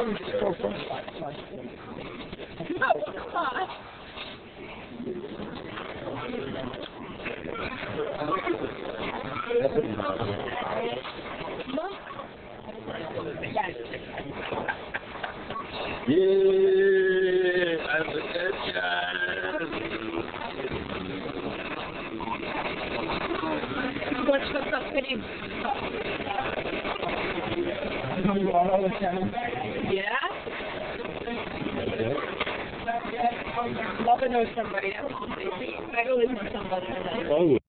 I'm a What's up, Penny? Yeah? Love to know somebody else. I always know somebody else.